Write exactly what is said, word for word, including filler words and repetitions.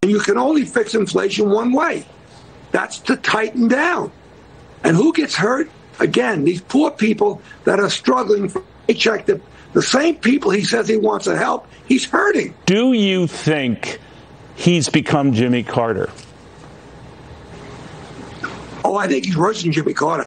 And you can only fix inflation one way. That's to tighten down. And who gets hurt? Again, these poor people that are struggling for a paycheck, the, the same people he says he wants to help, he's hurting. Do you think he's become Jimmy Carter? Oh, I think he's worse than Jimmy Carter.